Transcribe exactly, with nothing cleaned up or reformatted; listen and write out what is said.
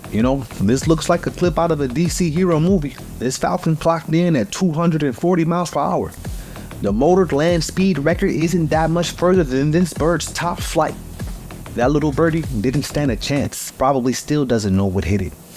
You know, this looks like a clip out of a D C hero movie. This Falcon clocked in at two hundred forty miles per hour. The motored land speed record isn't that much further than this bird's top flight. That little birdie didn't stand a chance. Probably still doesn't know what hit it.